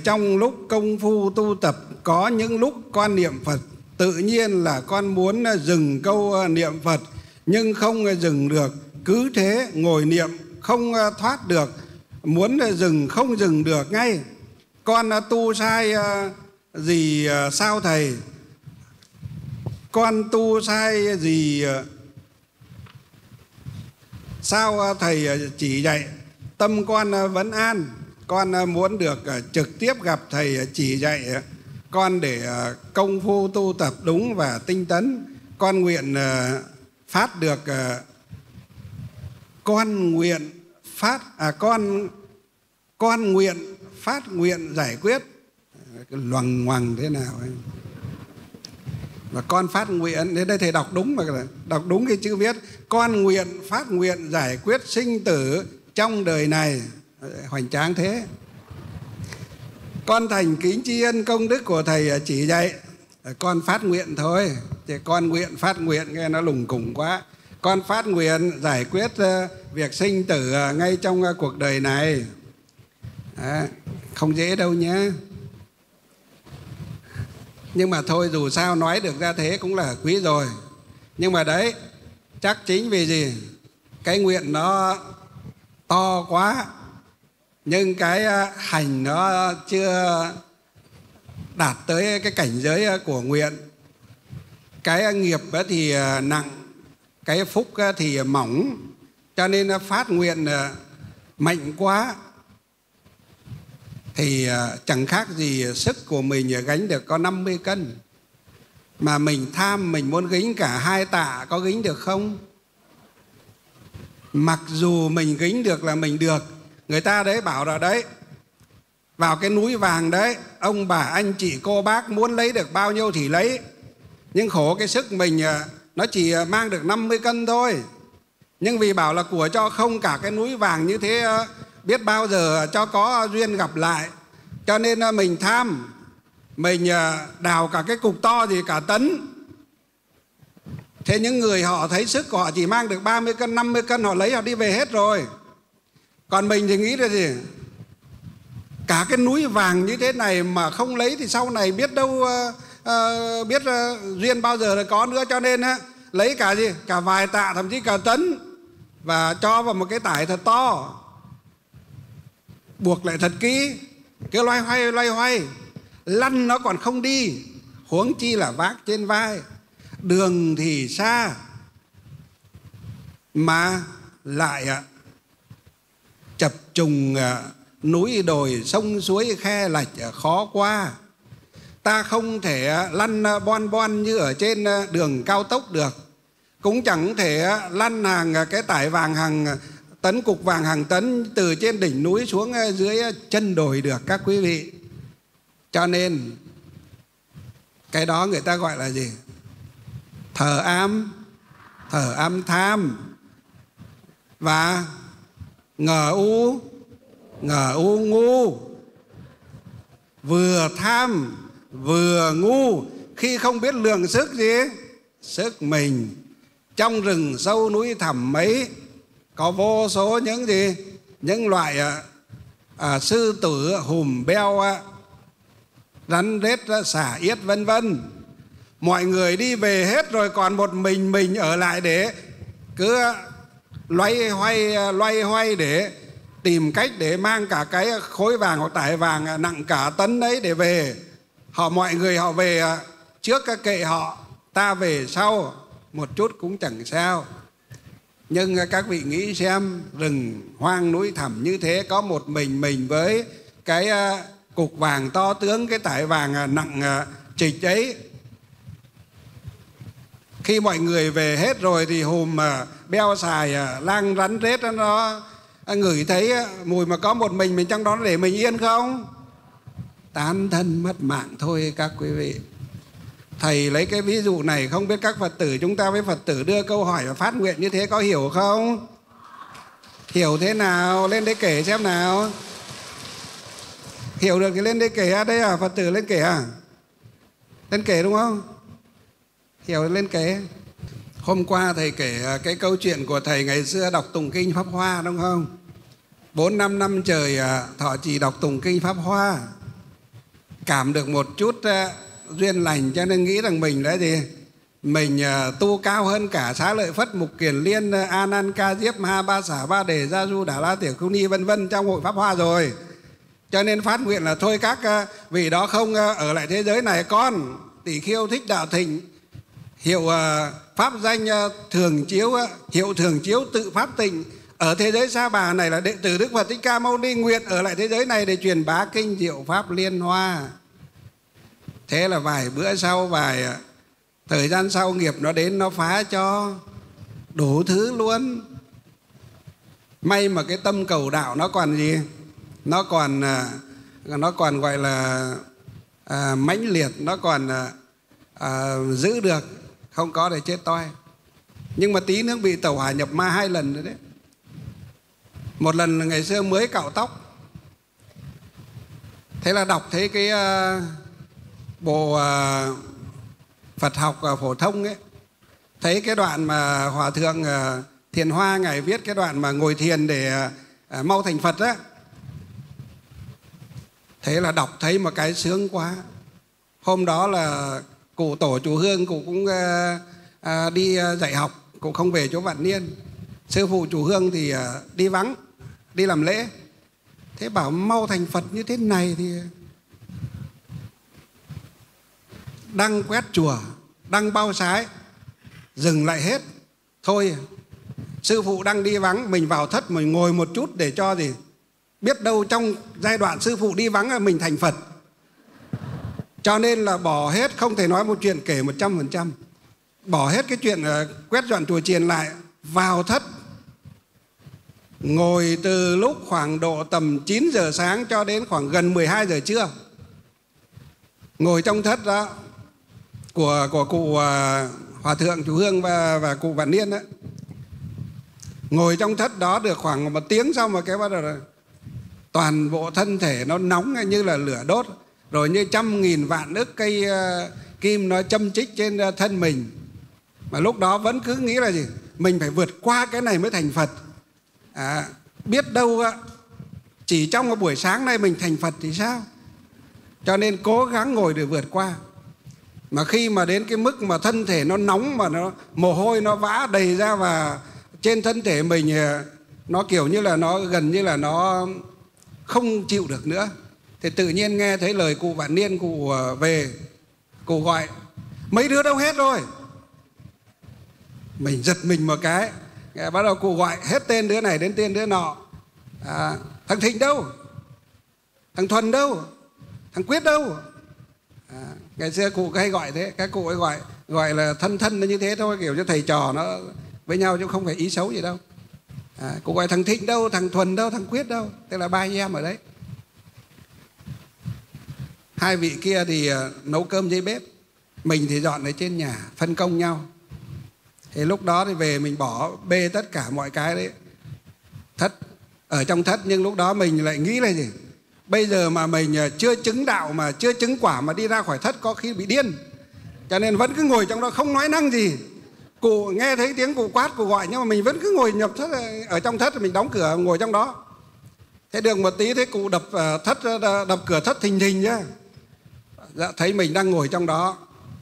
trong lúc công phu tu tập có những lúc con niệm Phật, tự nhiên là con muốn dừng câu niệm Phật nhưng không dừng được. Cứ thế ngồi niệm không thoát được, muốn dừng không dừng được ngay. Con tu sai gì sao thầy? Con tu sai gì sao thầy chỉ dạy? Tâm con vẫn an, con muốn được trực tiếp gặp thầy chỉ dạy con để công phu tu tập đúng và tinh tấn. Con nguyện phát được con nguyện phát nguyện giải quyết. Loằng ngoằng thế nào ấy. Và con phát nguyện, đến đây thầy đọc đúng mà, đọc đúng cái chữ viết. Con nguyện phát nguyện giải quyết sinh tử trong đời này. Hoành tráng thế. Con thành kính tri ân công đức của thầy chỉ dạy. Con phát nguyện thôi, thì con nguyện phát nguyện nghe nó lùng củng quá. Con phát nguyện giải quyết việc sinh tử ngay trong cuộc đời này. Không dễ đâu nhé. Nhưng mà thôi, dù sao nói được ra thế cũng là quý rồi. Nhưng mà đấy, chắc chính vì gì? Cái nguyện nó to quá, nhưng cái hành nó chưa đạt tới cái cảnh giới của nguyện. Cái nghiệp thì nặng, cái phúc thì mỏng, cho nên phát nguyện mạnh quá thì chẳng khác gì sức của mình gánh được có 50 cân. Mà mình tham, mình muốn gánh cả 2 tạ, có gánh được không? Mặc dù mình gánh được là mình được. Người ta đấy bảo là đấy, vào cái núi vàng đấy, ông bà anh chị cô bác muốn lấy được bao nhiêu thì lấy. Nhưng khổ cái sức mình nó chỉ mang được 50 cân thôi. Nhưng vì bảo là của cho không cả cái núi vàng như thế, biết bao giờ cho có duyên gặp lại. Cho nên mình tham, mình đào cả cái cục to gì cả tấn. Thế những người họ thấy sức của họ chỉ mang được 30 cân, 50 cân, họ lấy họ đi về hết rồi. Còn mình thì nghĩ là gì? Cả cái núi vàng như thế này mà không lấy thì sau này biết đâu, biết duyên bao giờ là có nữa. Cho nên lấy cả gì? Cả vài tạ, thậm chí cả tấn, và cho vào một cái tải thật to, buộc lại thật kỹ, cứ loay hoay, lăn nó còn không đi, huống chi là vác trên vai. Đường thì xa mà lại chập trùng núi đồi sông suối khe lạch khó qua. Ta không thể lăn bon như ở trên đường cao tốc được, cũng chẳng thể lăn hàng cái tải vàng hàng tấn, cục vàng hàng tấn từ trên đỉnh núi xuống dưới chân đồi được các quý vị. Cho nên cái đó người ta gọi là gì? Thờ ám tham và ngờ u ngu. Vừa tham vừa ngu khi không biết lượng sức gì? Sức mình. Trong rừng sâu núi thẳm mấy có vô số những gì? Những loại sư tử, hùm beo, rắn rết, xả yết vân vân. Mọi người đi về hết rồi, còn một mình ở lại để cứ loay hoay để tìm cách để mang cả cái khối vàng hoặc tải vàng nặng cả tấn ấy để về. Mọi người họ về trước kệ họ, ta về sau một chút cũng chẳng sao. Nhưng các vị nghĩ xem, rừng hoang núi thẳm như thế, có một mình với cái cục vàng to tướng, cái tải vàng nặng trịch ấy. Khi mọi người về hết rồi thì hùm beo xài, lang rắn rết nó ngửi thấy mùi mà có một mình trong đó, để mình yên không? Tán thân mất mạng thôi các quý vị. Thầy lấy cái ví dụ này, không biết các Phật tử chúng ta với Phật tử đưa câu hỏi và phát nguyện như thế có hiểu không? Hiểu thế nào? Lên đây kể xem nào. Hiểu được thì lên đây kể. Đây à, Phật tử lên kể à? Lên kể đúng không? Hiểu lên kể. Hôm qua thầy kể cái câu chuyện của thầy ngày xưa đọc tụng kinh Pháp Hoa đúng không? 4-5 năm trời thọ trì đọc tụng kinh Pháp Hoa. cảm được một chút duyên lành, cho nên nghĩ rằng mình là gì? Mình tu cao hơn cả Xá Lợi Phất, Mục Kiền Liên, A Nan, Ca Diếp, Ma Ba Xả, Ba Đề, Gia Du, Đà La, Tiểu Khu Ni vân vân trong hội Pháp Hoa rồi. Cho nên phát nguyện là thôi các vị đó không ở lại thế giới này, con Tỷ Khiêu Thích Đạo Thịnh, hiệu pháp danh Thường Chiếu, hiệu Thường Chiếu tự Pháp Tịnh, ở thế giới Sa Bà này là đệ tử Đức Phật Thích Ca Mâu Ni, nguyện ở lại thế giới này để truyền bá kinh diệu pháp Liên Hoa. Thế là vài bữa sau, vài thời gian sau, nghiệp nó đến nó phá cho đủ thứ luôn. May mà cái tâm cầu đạo nó còn gì? Nó còn gọi là mãnh liệt, nó còn giữ được, không có để chết toi. Nhưng mà tí nữa bị tẩu hỏa nhập ma 2 lần rồi đấy. Một lần là ngày xưa mới cạo tóc, thế là đọc thấy cái bộ Phật học phổ thông ấy, thấy cái đoạn mà Hòa Thượng Thiền Hoa ngài viết cái đoạn mà ngồi thiền để mau thành Phật á. Thế là đọc thấy một cái sướng quá. Hôm đó là cụ tổ chùa Hương, cụ cũng đi dạy học, cụ không về chỗ Vạn Niên. Sư phụ chùa Hương thì đi vắng, đi làm lễ. Thế bảo mau thành Phật như thế này thì đang quét chùa, đang bao sái, dừng lại hết. Thôi, sư phụ đang đi vắng, mình vào thất mình ngồi một chút để cho gì, biết đâu trong giai đoạn sư phụ đi vắng là mình thành Phật. Cho nên là bỏ hết, không thể nói một chuyện kể 100%. Bỏ hết cái chuyện quét dọn chùa chiền lại, vào thất, ngồi từ lúc khoảng độ tầm 9 giờ sáng cho đến khoảng gần 12 giờ trưa. Ngồi trong thất đó của cụ Hòa Thượng chùa Hương và cụ Vạn Niên đó. Ngồi trong thất đó được khoảng 1 tiếng sau mà cái bắt đầu là toàn bộ thân thể nó nóng như là lửa đốt, rồi như 100.000 vạn ức cây kim nó châm chích trên thân mình. Mà lúc đó vẫn cứ nghĩ là gì? Mình phải vượt qua cái này mới thành Phật. Biết đâu chỉ trong một buổi sáng nay mình thành Phật thì sao? Cho nên cố gắng ngồi để vượt qua. Mà khi mà đến cái mức mà thân thể nó nóng, mà nó mồ hôi nó vã đầy ra, và trên thân thể mình nó kiểu như là nó gần như là nó không chịu được nữa, thì tự nhiên nghe thấy lời cụ Vạn Niên, cụ về, cụ gọi mấy đứa đâu hết rồi. Mình giật mình một cái, bắt đầu cụ gọi hết tên đứa này đến tên đứa nọ. Thằng Thịnh đâu? Thằng Thuần đâu? Thằng Quyết đâu? Ngày xưa cụ hay gọi thế, các cụ ấy gọi là thân nó như thế thôi, kiểu cho thầy trò nó với nhau chứ không phải ý xấu gì đâu. Cụ gọi thằng Thịnh đâu, thằng Thuần đâu, thằng Quyết đâu, tức là 3 anh em ở đấy. 2 vị kia thì nấu cơm dưới bếp, mình thì dọn ở trên nhà, phân công nhau. Thì lúc đó thì về mình bỏ bê tất cả mọi cái đấy, thất, ở trong thất. Nhưng lúc đó mình lại nghĩ là gì? Bây giờ mà mình chưa chứng đạo, mà chưa chứng quả mà đi ra khỏi thất có khi bị điên. Cho nên vẫn cứ ngồi trong đó không nói năng gì. Cụ nghe thấy tiếng cụ quát, cụ gọi, nhưng mà mình vẫn cứ ngồi nhập thất, ở trong thất, mình đóng cửa ngồi trong đó. Thế được một tí thấy cụ đập cửa thất thình thình nhá. Dạ, thấy mình đang ngồi trong đó.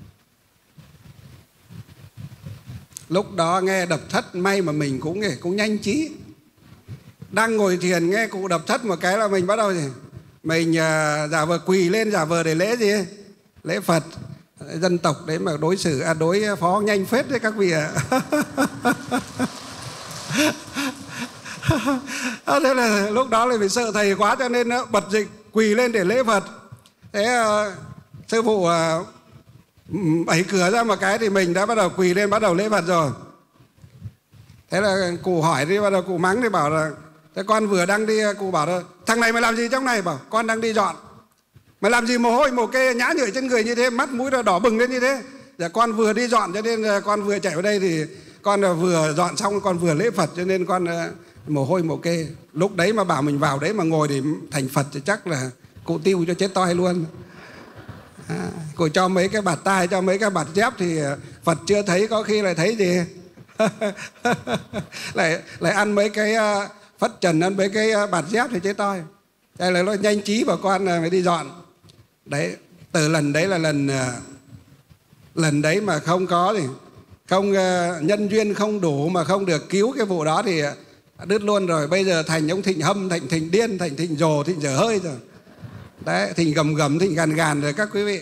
Lúc đó nghe đập thất, may mà mình cũng nhanh trí. Đang ngồi thiền nghe cụ đập thất một cái là mình bắt đầu gì? Mình giả vờ quỳ lên, giả vờ để lễ gì? Lễ Phật. Dân tộc đấy mà đối phó nhanh phết đấy các vị ạ. Thế là lúc đó là bị sợ thầy quá, cho nên bật dịch quỳ lên để lễ Phật. Thế sư phụ đẩy cửa ra một cái thì mình đã bắt đầu quỳ lên, bắt đầu lễ Phật rồi. Thế là cụ hỏi đi, bắt đầu cụ mắng thì bảo là thế con vừa đang đi, cụ bảo là thằng này mày làm gì trong này? Bảo con đang đi dọn. Mày làm gì mồ hôi mồ kê nhã nhưởi trên người như thế, mắt mũi nó đỏ bừng lên như thế? Dạ con vừa đi dọn, cho nên con vừa chạy vào đây thì con vừa dọn xong con vừa lễ Phật, cho nên con mồ hôi mồ kê. Lúc đấy mà bảo mình vào đấy mà ngồi để thành Phật thì chắc là cụ tiêu cho chết toi luôn. Cụ cho mấy cái bạt tai, cho mấy cái bạt dép thì Phật chưa thấy, có khi lại thấy gì. lại ăn mấy cái phất trần, ăn mấy cái bạt dép thì chết toi. Đây là nó nhanh trí bảo con là phải đi dọn. Đấy, Từ lần đấy là lần đấy mà không có thì không nhân duyên không đủ mà không được cứu cái vụ đó thì đứt luôn rồi. Bây giờ thành ông Thịnh Hâm, thành Thịnh Điên, thành Thịnh Rồ, Thịnh Dở Hơi rồi. Đấy, Thịnh Gầm Gầm, Thịnh Gàn Gàn rồi các quý vị.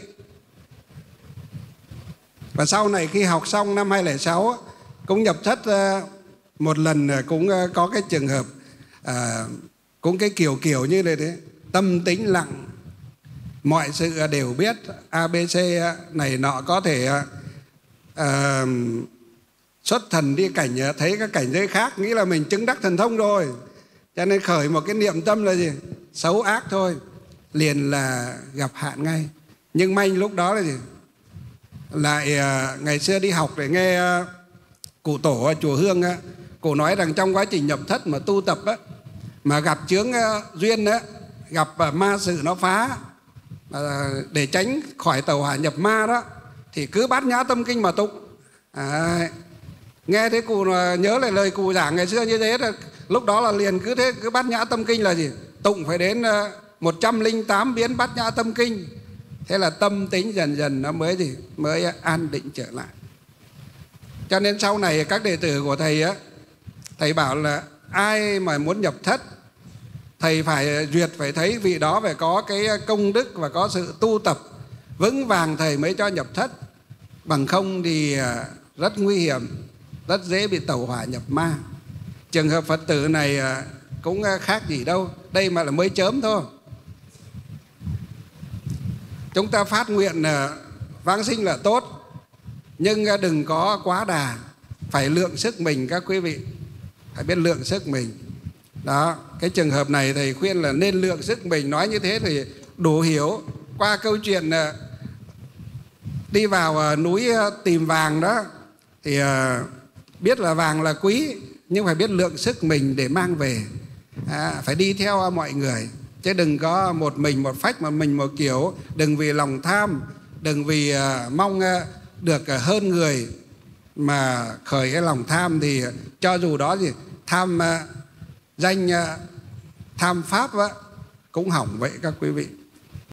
Và sau này khi học xong năm 2006 cũng nhập thất một lần, cũng có cái trường hợp cũng cái kiểu như này thế, tâm tĩnh lặng, mọi sự đều biết, ABC này nọ, có thể xuất thần đi cảnh, thấy các cảnh giới khác, nghĩ là mình chứng đắc thần thông rồi, cho nên khởi một cái niệm tâm là gì? Xấu ác thôi, liền là gặp hạn ngay. Nhưng may lúc đó là gì? Lại ngày xưa đi học để nghe cụ tổ ở chùa Hương á, cụ nói rằng trong quá trình nhập thất mà tu tập á, mà gặp chướng duyên á, gặp ma sự nó phá, để tránh khỏi tàu hỏa nhập ma đó, thì cứ Bát Nhã Tâm Kinh mà tụng. Nghe thấy cụ nhớ lại lời cụ giảng ngày xưa như thế, lúc đó là liền cứ thế, cứ Bát Nhã Tâm Kinh là gì? Tụng phải đến 108 biến Bát Nhã Tâm Kinh. Thế là tâm tính dần dần nó mới gì? Mới an định trở lại. Cho nên sau này các đệ tử của thầy á, thầy bảo là ai mà muốn nhập thất, thầy phải duyệt, phải thấy vị đó phải có cái công đức và có sự tu tập vững vàng thầy mới cho nhập thất. Bằng không thì rất nguy hiểm, rất dễ bị tẩu hỏa nhập ma. Trường hợp Phật tử này cũng khác gì đâu, đây mà là mới chớm thôi. Chúng ta phát nguyện vãng sinh là tốt, nhưng đừng có quá đà, phải lượng sức mình các quý vị, phải biết lượng sức mình. Đó, cái trường hợp này thầy khuyên là nên lượng sức mình. Nói như thế thì đủ hiểu. Qua câu chuyện đi vào núi tìm vàng đó, thì biết là vàng là quý, nhưng phải biết lượng sức mình để mang về. Phải đi theo mọi người, chứ đừng có một mình một phách mà mình một kiểu. Đừng vì lòng tham, đừng vì mong được hơn người mà khởi cái lòng tham, thì cho dù đó gì tham danh, tham pháp cũng hỏng vậy các quý vị.